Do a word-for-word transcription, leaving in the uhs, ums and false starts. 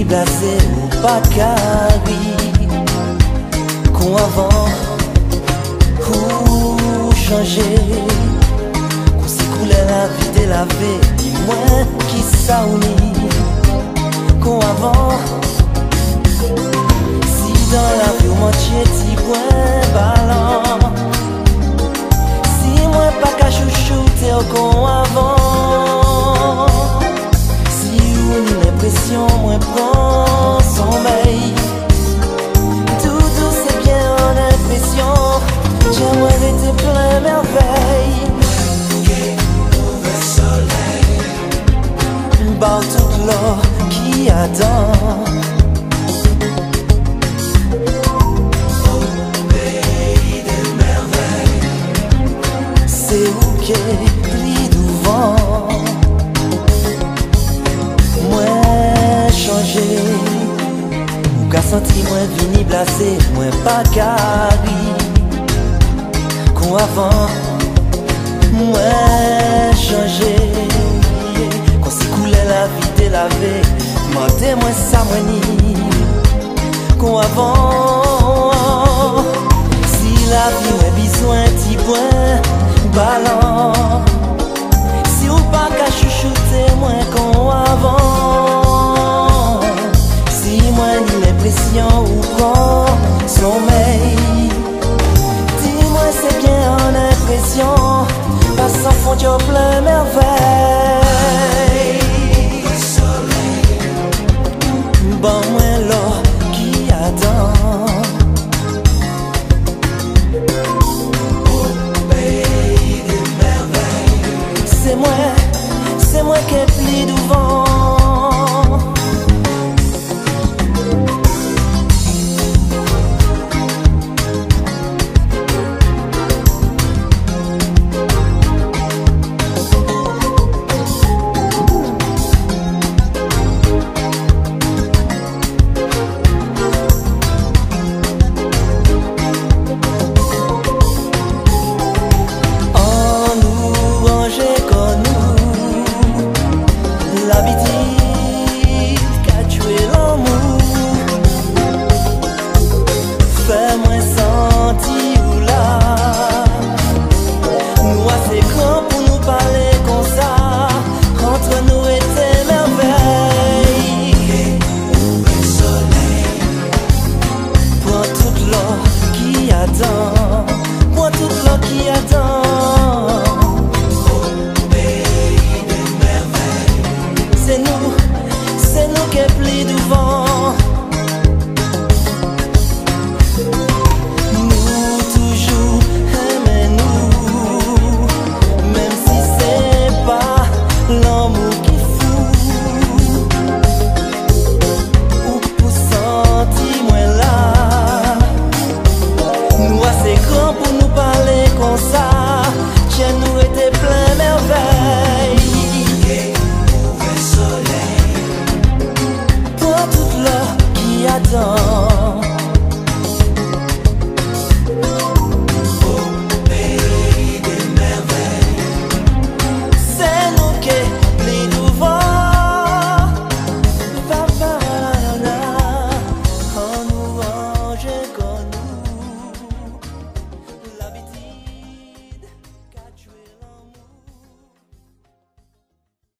glacé ou pas carré. Qu'on avant ou changer, qu'on s'écoulait la vie de la vie. Dis-moi qui ça unit. Qu'on avant, si dans la vie on mantier ti point ballon. Si moi pas qu'à chouchouter qu'on avant. Si ou l'impression moi prend sommeil. Tout doux c'est bien en impression. J'aimerais être plein merveille. Par toute l'or qui attend. Au pays des merveilles, c'est où qu'est pris du vent. Moi changé, ou qu'a senti moi vini blasé, moi pas carré. Qu'on avant, moi changé. La vie de la vie, mentez-moi ça moi ni. Qu'on avant, si la vie a besoin de point ballon. Si ou pas qu'à chouchouter moi qu'on avant. Si moi ni l'impression ou prend sommeil. Dis-moi c'est bien en impression, pas sans fond de plein merveille. Bon moins l'or qui attend. au pays des merveilles, C'est moi, c'est moi qui ai pris du vent. Moi toute l'eau qui attend. au pays des merveilles, C'est nous, c'est nous qui plis du vent. Nous toujours aimons nous, même si c'est pas l'amour qui fout. Ou pour sentir moins là. Nous assez grands pour nous parler comme ça. Tiens nous était plein merveille. mauvais soleil, Pour toute l'eau qui attend.